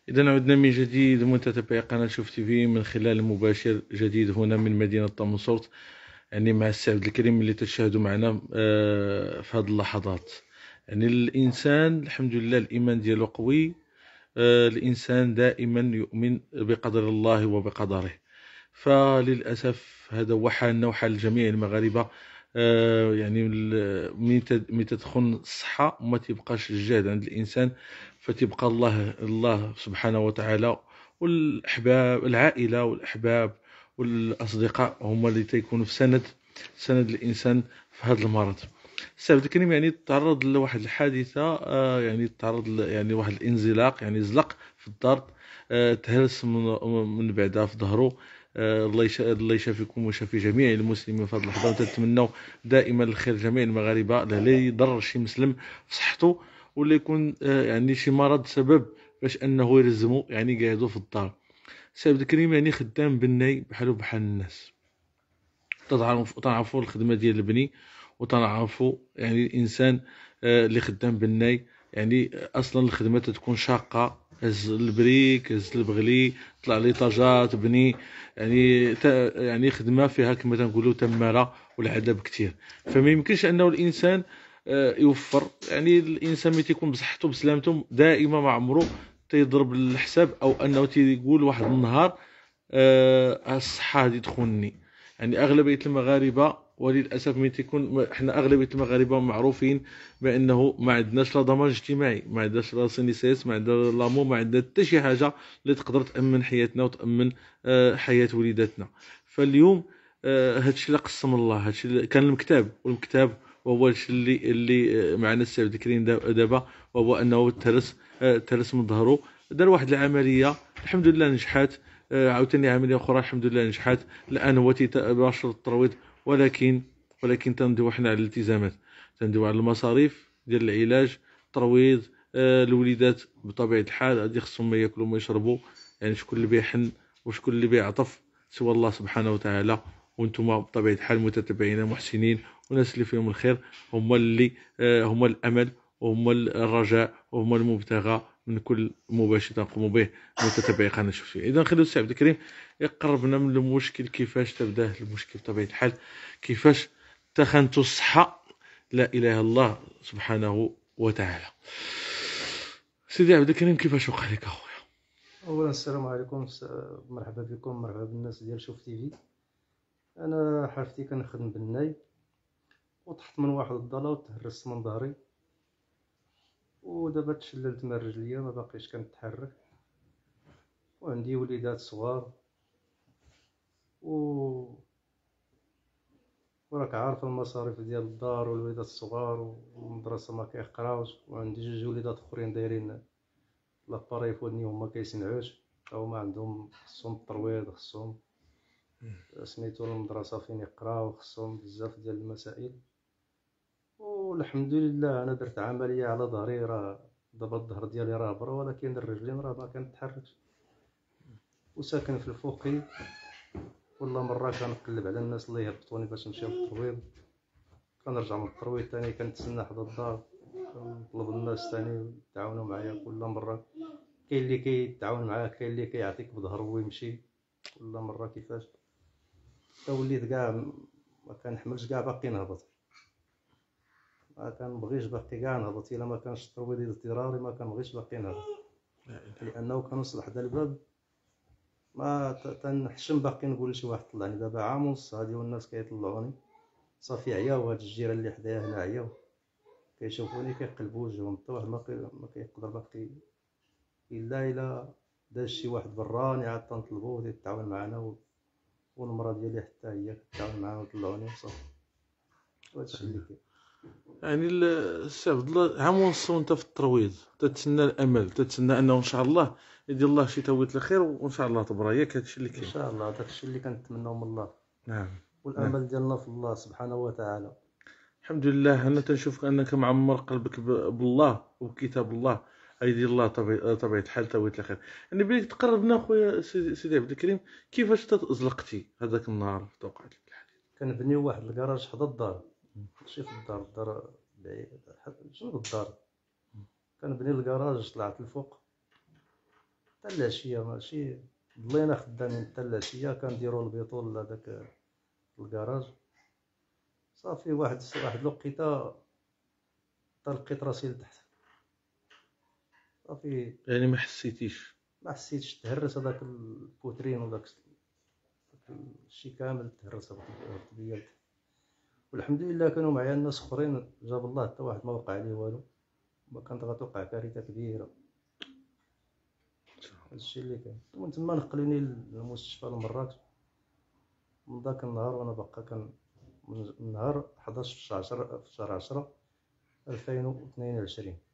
إذا عدنا من جديد متتبعي قناة شوف تي في من خلال المباشر جديد هنا من مدينة طمسورت، يعني مع السي عبد الكريم اللي تشاهدوا معنا في هذه اللحظات. يعني الإنسان الحمد لله الإيمان ديالو قوي. الإنسان دائما يؤمن بقدر الله وبقدره. فللأسف هذا هو حالنا وحال جميع المغاربة. يعني من تدخل الصحة وما تبقاش الجهد عند الإنسان، فتبقى الله سبحانه وتعالى والأحباب، العائلة والأحباب والأصدقاء هم اللي تيكونوا في سند الإنسان في هذا المرض. السي عبد الكريم يعني تعرض لواحد الحادثة، يعني تعرض يعني واحد الانزلاق، يعني زلق في الدار. تهرس من بعدها في ظهره. الله يشافيكم ويشافي جميع المسلمين في هذه اللحظة، ونتمنوا دائما الخير لجميع المغاربة، لا يضر شي مسلم في صحته ولا يكون يعني شي مرض سبب باش انه يلزمو يعني قاعدو في الدار. السي عبد الكريم يعني خدام بالناي بحالو بحال الناس. تعرفوا الخدمة ديال البني، وتنعرفوا يعني الانسان اللي خدام بالناي، يعني اصلا الخدمه تكون شاقه. هز البريك، هز البغلي، طلع لي طاجات بني، يعني يعني خدمه فيها كما تنقولوا تماره والعذاب كثير. فما يمكنش انه الانسان يوفر. يعني الانسان ملي تيكون بصحته بسلامته دائما ما عمره تيضرب الحساب او انه تيقول واحد النهار الصحه هذه تخونني. يعني اغلبيه المغاربه وللاسف ملي تيكون احنا اغلبيه المغاربه معروفين بانه ما عندناش لا ضمان اجتماعي، ما عندناش لا سينيسيس، ما عندنا لامو، ما عندنا حتى شي حاجه اللي تقدر تامن حياتنا وتامن حياه وليداتنا. فاليوم هادشي اللي قسم الله، هادشي اللي كان المكتاب، والمكتاب وهو الشيء اللي معنا السي عبد الكريم دابا، وهو انه ترس من ظهره. دار واحد العمليه الحمد لله نجحات. عاوتاني عمليه اخرى الحمد لله نجحات. الان هو تيباشر الترويض، ولكن تندوي حنا على الالتزامات، تندوي على المصاريف ديال العلاج، الترويض. الوليدات بطبيعه الحال غادي خصهم ما ياكلوا ما يشربوا. يعني شكون اللي بيحن وشكون اللي بيعطف سوى الله سبحانه وتعالى. وانتم بطبيعه الحال متتبعين محسنين وناس اللي فيهم الخير، هم اللي هم الامل، وهم الرجاء، وهم المبتغى من كل مباشر تقوم به متتبعي قناه شوفي. اذا خلينا السي عبد الكريم يقربنا من المشكل، كيفاش تبداه المشكل بطبيعه الحال، كيفاش تخنتوا الصحه. لا اله الا الله سبحانه وتعالى. سيدي عبد الكريم كيفاش وقع لك اخويا؟ اولا السلام عليكم، مرحبا بكم، مرحبا بالناس ديال شوف تي في. انا حرفتي كنخدم بالناي، وطحت من واحد الضلا وتهرست من ظهري، ودابا تشللت من رجليا، ما باقيش كنتحرك، وعندي وليدات صغار و... وراك عارف المصاريف ديال الدار والوليدات الصغار والمدرسه ما كيقراوش، وعندي جوج وليدات اخرين دايرين لاباري فودني وما كيسمعوش، هما عندهم خصهم الترويض، خصهم سميتو المدرسه فين يقراو، خصهم بزاف ديال المسائل. والحمد لله انا درت عمليه على ظهري، راه دابا الظهر ديالي راه برا، ولكن الرجلين راه ما كنتحركش، وساكن في الفوقي. كل مره كنقلب على الناس اللي يهبطوني باش نمشيو للترويض، كنرجع من الترويض ثاني كنتسنى حدا الدار، كنطلب الناس ثاني يتعاونوا معايا. كل مره كاين اللي كيتعاون معاك، كاين اللي كيعطيك بظهره ويمشي، كل مره كيفاش. وليت كاع ما كنحملش كاع باقي نهبط، ما كنبغيش باقي كاع نهبط، الا ما كانش الترويض اضطراري ما كنبغيش باقي نهبط، لانه كنوصل حدا الباب ما تنحشم باقي نقول لشي واحد طلعني. دابا عام ونص هادي والناس كيطلعوني، صافي عياو، هاد الجيران اللي حدايا هنا عياو، كيشوفوني كيقلبوا وجههم، حتى واحد ما كيقدر باقي الا داز شي واحد براني عاد تنطلبوه يتعاون معنا، والمرا ديالي حتى هي كتعاون معنا وطلعوني وصافي. وهادشي اللي كاين. يعني السي عبد الله عام ونص وانت في الترويض، تتسنى الامل، تتسنى انه ان شاء الله يدير الله شي تويت الخير وان شاء الله تبرى، ياك هادشي اللي ان كاين. شاء الله داكشي اللي كنتمناو من الله، نعم. نعم. والامل ديالنا في الله سبحانه وتعالى. الحمد لله انا تنشوفك انك معمر قلبك بالله وبكتاب الله. يدير الله طبيعة الحال تويت الخير. يعني بغيت تقربنا خويا سيدي عبد الكريم، كيفاش تزلقتي هذاك النهار في توقعت لك الحادث؟ كنبنيو واحد الكراج حدا الدار، ماشي في الدار، الدار بعيد جنب الدار. كنبني الكراج، طلعت الفوق، حتى العشيه ماشي ضلينا خدامين حتى العشيه، كنديرو البيطول لهداك الكراج. صافي واحد الوقيته لقيت راسي لتحت، صافي يعني ما حسيتيش؟ ما حسيتش، تهرس هذاك البوترين وداك الشي كامل تهرس هذاك البيال. والحمد لله كانوا معايا الناس اخرين، جاب الله حتى واحد ما وقع عليه والو، ما كانت غتوقع كارثه كبيره. هادشي اللي كان. ومن تما نقلوني للمستشفى لمراكش. من ذاك النهار وانا باقا من نهار 11 في شهر 10 2022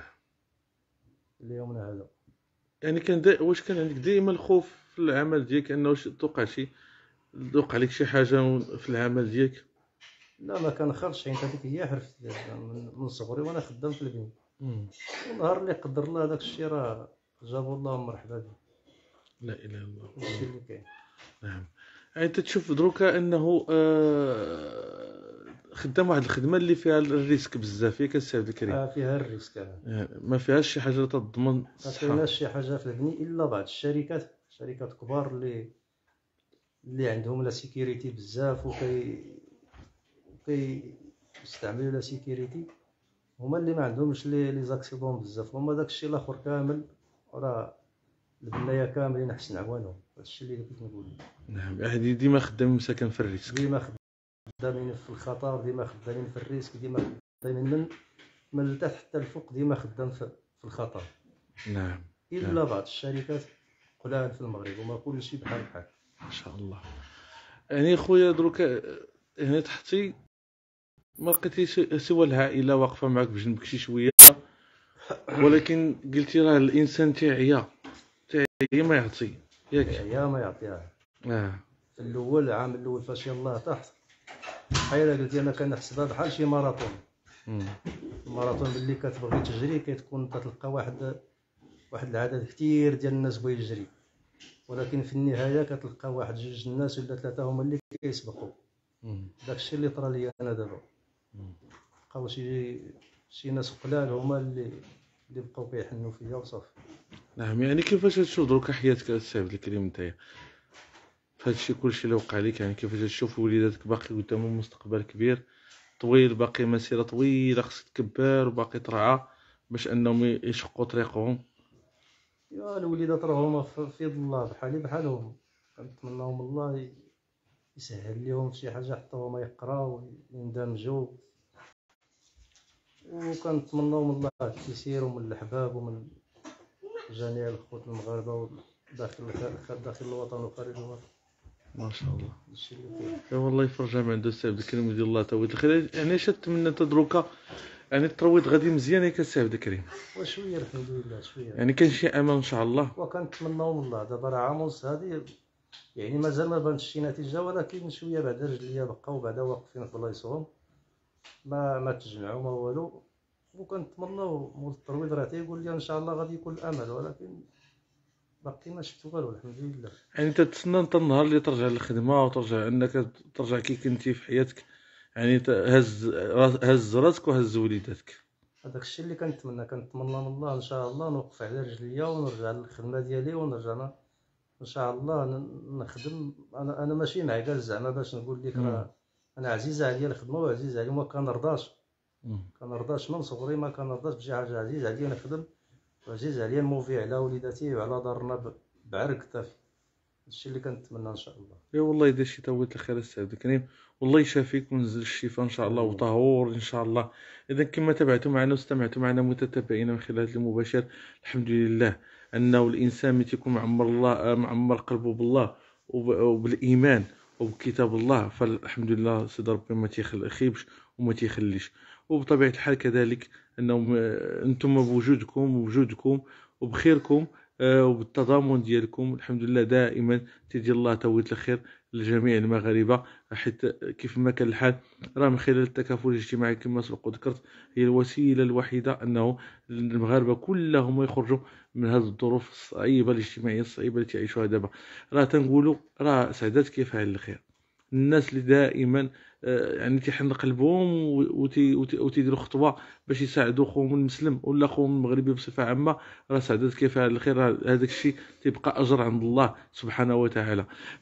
اليومنا هذا. يعني واش كان عندك دائما الخوف في العمل ديالك انه توقع لك شي حاجه في العمل ديالك؟ لا ما كنخافش، حيت هذيك هي حرفتي من صغري وانا خدام في البناء. النهار اللي قدر الله هذاك الشيء راه جابوا الله مرحبا به. لا اله الا الله. هادشي اللي كاين. نعم. يعني تتشوف دروكا انه خدام واحد الخدمه اللي فيها الريسك بزاف، ياك السي عبد الكريم؟ فيها الريسك. ما فيهاش شي حاجه تضمن ما الصحه. كايناش شي حاجه في البني الا بعض الشركات كبار اللي عندهم لا سيكوريتي بزاف يستعملوا لا سيكوريتي، هما اللي ما عندهمش لي زاكسيدون بزاف. هما داكشي الاخر كامل راه البنايه كاملين احسن عوانهم. هادشي اللي كنت نقول. نعم. يعني ديما خدام مساكن في الريسك، ديما خدامين في الخطر، ديما خدامين في الريسك، ديما خدامين من التحت حتى الفوق، ديما خدام في الخطر. نعم. الا بعض الشركات قلال في المغرب، وما كلشي بحال ما شاء الله. يعني خويا دروكا هنا تحتي ما لقيتيش سوى العائله واقفه معك بجنبك شي شويه، ولكن قلتي راه الانسان تيعيا ما يعطي، ياك؟ يا ما يعطيها. في الاول العام الاول فاش يلاه طحت بحال قلتي انا كنحسبها بحال شي ماراطون. الماراطون باللي كتبغي تجري كتكون تلقى واحد العدد كثير ديال الناس بغا يجري، ولكن في النهايه كتلقى واحد جوج الناس ولا ثلاثه هما اللي كيسبقوا. داكشي اللي طرا لي انا دابا. بقاو شي ناس قلال هما اللي بقاو كيحنوا فيا وصافي. نعم. يعني كيفاش تشوف دروك حياتك السي عبد الكريم نتايا فهادشي كلشي اللي وقع لك؟ يعني كيفاش تشوف وليداتك باقي قدامهم مستقبل كبير طويل، باقي مسيره طويله خصك تكبر وباقي ترعى باش انهم يشقوا طريقهم؟ يا الوليدات راهما في يد الله بحالهم. كنتمناهم الله يسهل لهم شي حاجه حتى هما يقراو ويندمجوا، وكنتمناهم الله التيسير من الاحباب ومن جميع الاخوت المغاربه داخل الوطن وخارج الوطن. ما شاء الله. هادشي اللي كاين. يا والله يفرجها من عند السي عبد الكريم ودير الله تويت الخير. يعني اش تتمنى تدروكا؟ يعني الترويض غادي مزيان ياك السي عبد الكريم؟ وشويه الحمد لله شويه. يعني كاين شي امل ان شاء الله؟ وكنتمناهم الله. دابا راه عام ونص هادي يعني مازال ما بانش شي نتيجه، ولكن شويه بعدا رجليا بقاو بعدا واقفين في بلايصهم، ما تجمعوا ما والو. وكنتمناو مول الترويض راه تيقول لي ان شاء الله غادي يكون الامل، ولكن باقي ما شفت والو الحمد لله. يعني تتسنى انت النهار اللي ترجع للخدمه وترجع انك ترجع كي كنتي في حياتك، يعني هز راسك وهز وليداتك؟ هذاك الشيء اللي كنتمنى من الله ان شاء الله نوقف على رجليا ونرجع للخدمه ديالي، ونرجع ان شاء الله نخدم. انا ماشي معقل زعما باش نقول لك راه انا عزيزه عليا الخدمه وعزيز عليا، ما كنرضاش من صغري، ما كنرضاش بشي حاجه. عزيز عليا نخدم، وعزيز عليا نموفي على وليداتي وعلى دارنا بعرق كتافي. هادشي اللي كنتمنى ان شاء الله. يا والله يدير شي تويت الخير السي عبد الكريم، والله يشافيك وينزل الشفاء ان شاء الله وطهور ان شاء الله. اذا كما تابعتوا معنا واستمعتوا معنا متتابعين من خلال هذا المباشر، الحمد لله انه الانسان ملي تيكون معمر قلبه بالله وبالايمان وبكتاب الله، فالحمد لله سيدي ربي ما تيخيبش وما تيخليش. وبطبيعه الحال كذلك انهم انتم بوجودكم وبخيركم وبالتضامن ديالكم الحمد لله دائما تيجي الله تويت الخير لجميع المغاربه، حيت كيف ما كان الحال راه من خلال التكافل الاجتماعي كما سبق وذكرت هي الوسيله الوحيده انه المغاربه كلهم يخرجوا من هذه الظروف الصعيبه الاجتماعيه الصعيبه اللي تعيشوها دابا. راه تنقولوا راه سعدات كيفعل الخير. الناس اللي دائما يعني تيحن قلبهم وتيديروا خطوه باش يساعدوا خوهم المسلم ولا خوهم المغربي بصفه عامه، راه سعدات كيف على الخير، هذاك الشيء تيبقى اجر عند الله سبحانه وتعالى.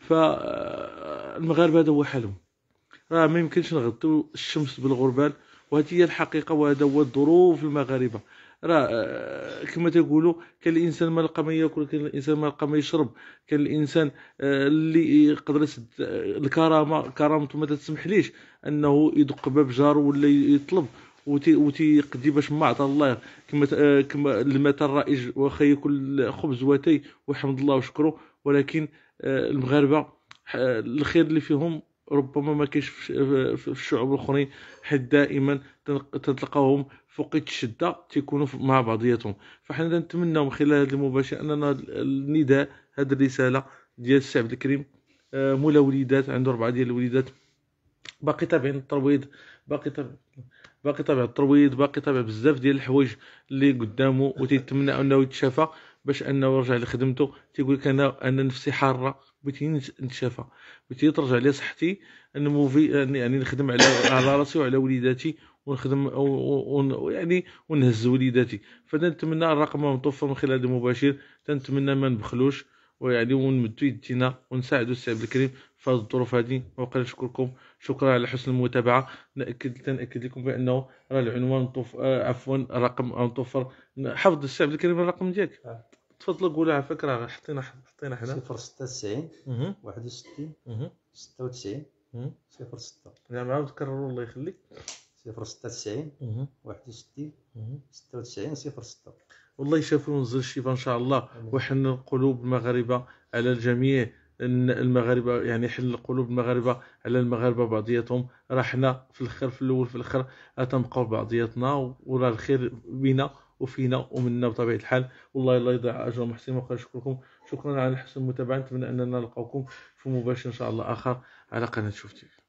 فالمغاربه هذا هو حالهم، راه ما يمكنش نغطيو الشمس بالغربال، وهذه هي الحقيقه وهذا هو الظروف المغاربه. راه كما تقولوا كان الانسان ما لقى ما ياكل، كان الانسان ما لقى ما يشرب، كان الانسان اللي يقدر يسد كرامته ما تسمحليش انه يدق باب جارو ولا يطلب وتيقضي باش ما عطى الله. كما المثل الرائج واخا ياكل خبز واتي ويحمد الله وشكره، ولكن المغاربه الخير اللي فيهم ربما ما كاينش في الشعوب الاخرين، حيت دائما تلقاوهم فوق الشده تيكونوا مع بعضياتهم. فحنا نتمنى من خلال هذا المباشر اننا النداء، هذه الرساله ديال السي عبد الكريم، مولا وليدات عنده 4 ديال الوليدات، باقي تابعين الترويض، باقي تابع الترويض، باقي تابع بزاف ديال الحوايج اللي قدامه، وتيتمنى انه يتشافى باش انه يرجع لخدمته. تيقول لك انا نفسي حاره، بغيت نتشافى، بغيت ترجع لي صحتي، نموفي يعني نخدم على راسي وعلى وليداتي، ونخدم يعني ونهز وليداتي. فنتمنى الرقم متوفر من خلال هذا المباشر، تنتمنى ما نبخلوش ويعني ونمدوا يدينا ونساعدوا السي عبد الكريم في هذه الظروف هذه. وقال نشكركم، شكرا على حسن المتابعه. تنأكد لكم بانه راه العنوان عفوا الرقم متوفر. حفظ السي عبد الكريم الرقم ديالك، تفضل قولها على فكره، حطينا حنا 096 61 96 06. نعم عاود كرروا الله يخليك. 096 61 96 06. والله يشافي ونزل الشفاء ان شاء الله، ويحن قلوب المغاربه على الجميع. المغاربه يعني حل قلوب المغاربه على المغاربه بعضياتهم. راه حنا في الاخر في الاول في الاخر غتنبقاو بعضياتنا، وراه الخير بينا وفينا ومنا بطبيعه الحال. والله لا يضيع اجر المحسنين. واشكركم، شكرا على حسن المتابعه. نتمنى اننا نلقاوكم في مباشر ان شاء الله اخر على قناه شوف تي في.